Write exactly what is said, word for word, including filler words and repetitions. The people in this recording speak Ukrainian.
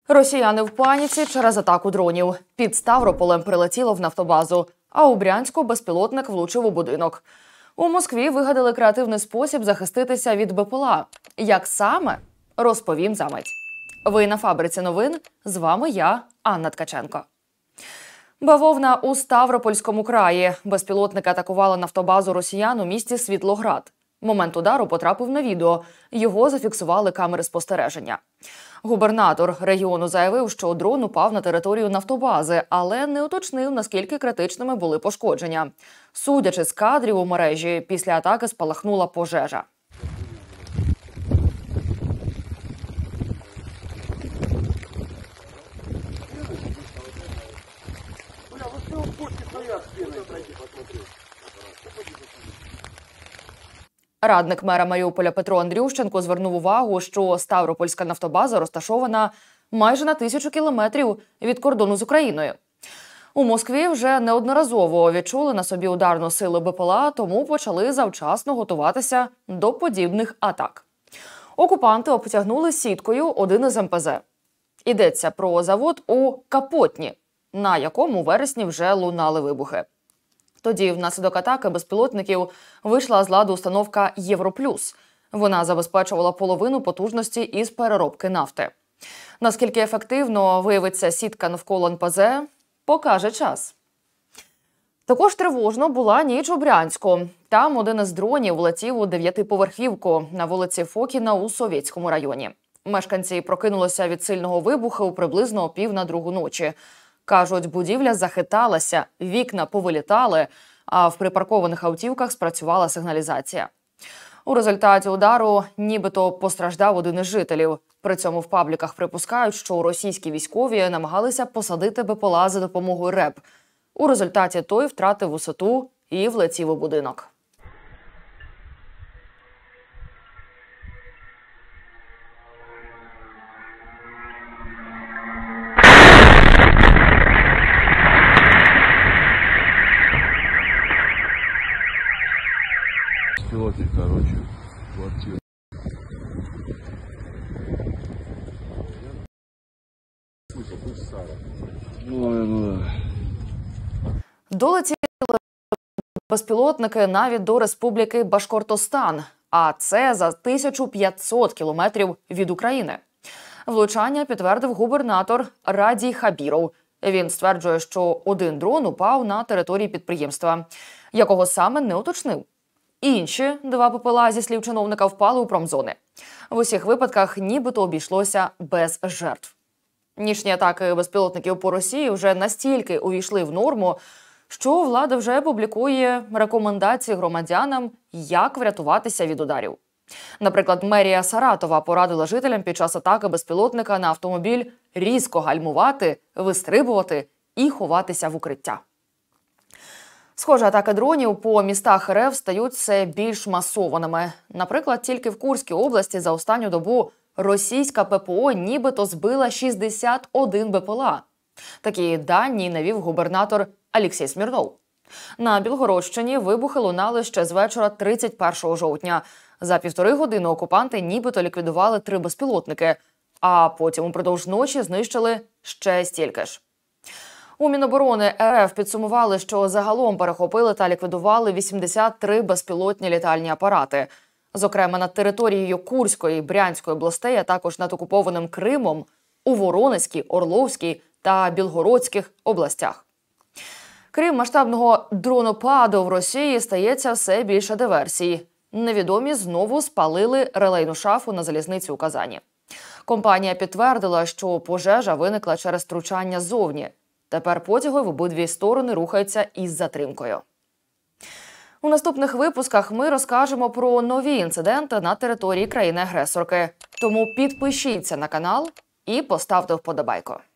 Росіяни в паніці через атаку дронів. Під Ставрополем прилетіло в нафтобазу, а у Брянську безпілотник влучив у будинок. У Москві вигадали креативний спосіб захиститися від БПЛА. Як саме? Розповім за мить. Ви на фабриці новин. З вами я, Анна Ткаченко. Бавовна у Ставропольському краї. Безпілотник атакували нафтобазу росіян у місті Світлоград. Момент удару потрапив на відео. Його зафіксували камери спостереження. Губернатор регіону заявив, що дрон упав на територію нафтобази, але не уточнив, наскільки критичними були пошкодження. Судячи з кадрів у мережі, після атаки спалахнула пожежа. Радник мера Маріуполя Петро Андрющенко звернув увагу, що Ставропольська нафтобаза розташована майже на тисячу кілометрів від кордону з Україною. У Москві вже неодноразово відчули на собі ударну силу БПЛА, тому почали завчасно готуватися до подібних атак. Окупанти обтягнули сіткою один із ем пе зет. Йдеться про завод у Капотні, на якому у вересні вже лунали вибухи. Тоді внаслідок атаки безпілотників вийшла з ладу установка «Європлюс». Вона забезпечувала половину потужності із переробки нафти. Наскільки ефективно виявиться сітка навколо ен пе зет, покаже час. Також тривожно була ніч у Брянську. Там один із дронів влетів у дев'ятиповерхівку на вулиці Фокіна у Совєтському районі. Мешканці прокинулися від сильного вибуху приблизно о пів на другу ночі. Кажуть, будівля захиталася, вікна повилітали, а в припаркованих автівках спрацювала сигналізація. У результаті удару нібито постраждав один із жителів. При цьому в пабліках припускають, що російські військові намагалися посадити БПЛА за допомогою РЕБ. У результаті той втратив висоту і влетів у будинок. Пилотник, короче, квартира. Ну, ну, Долетіли безпілотники навіть до Республіки Башкортостан, а це за тисячу п'ятсот кілометрів від України. Влучання підтвердив губернатор Радій Хабіров. Він стверджує, що один дрон упав на території підприємства, якого саме не уточнив. Інші два БПЛА, зі слів чиновника, впали у промзони. В усіх випадках нібито обійшлося без жертв. Нічні атаки безпілотників по Росії вже настільки увійшли в норму, що влада вже публікує рекомендації громадянам, як врятуватися від ударів. Наприклад, мерія Саратова порадила жителям під час атаки безпілотника на автомобіль різко гальмувати, вистрибувати і ховатися в укриття. Схоже, атаки дронів по містах РФ стають все більш масованими. Наприклад, тільки в Курській області за останню добу російська пе пе о нібито збила шістдесят один БПЛА. Такі дані навів губернатор Олексій Смірнов. На Білгородщині вибухи лунали ще з вечора тридцять першого жовтня. За півтори години окупанти нібито ліквідували три безпілотники, а потім упродовж ночі знищили ще стільки ж. У Міноборони РФ підсумували, що загалом перехопили та ліквідували вісімдесят три безпілотні літальні апарати. Зокрема, над територією Курської, Брянської областей, а також над окупованим Кримом, у Воронезькій, Орловській та Білгородських областях. Крім масштабного дронопаду, в Росії стається все більше диверсій. Невідомі знову спалили релейну шафу на залізниці у Казані. Компанія підтвердила, що пожежа виникла через втручання ззовні. Тепер потяги в обидві сторони рухаються із затримкою. У наступних випусках ми розкажемо про нові інциденти на території країни-агресорки. Тому підпишіться на канал і поставте вподобайку.